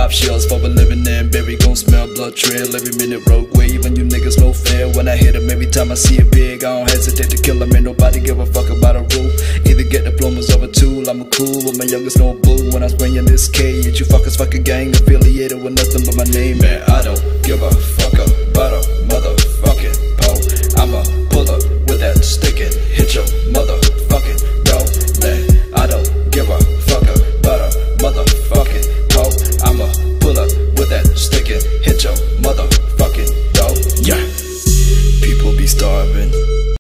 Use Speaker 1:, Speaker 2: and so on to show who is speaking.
Speaker 1: pop shells for a living and berry gon' smell blood trail every minute rogue wave and you niggas no fair. When I hit 'em every time I see it big, I don't hesitate to kill 'em. Ain't nobody give a fuck about a rule. Either get diplomas of a tool, I'm a cool with my youngest no bull. When I was spraying this cage, you fuckers fucking gang affiliated with nothing but my name. Man, I don't give a fuck about a mother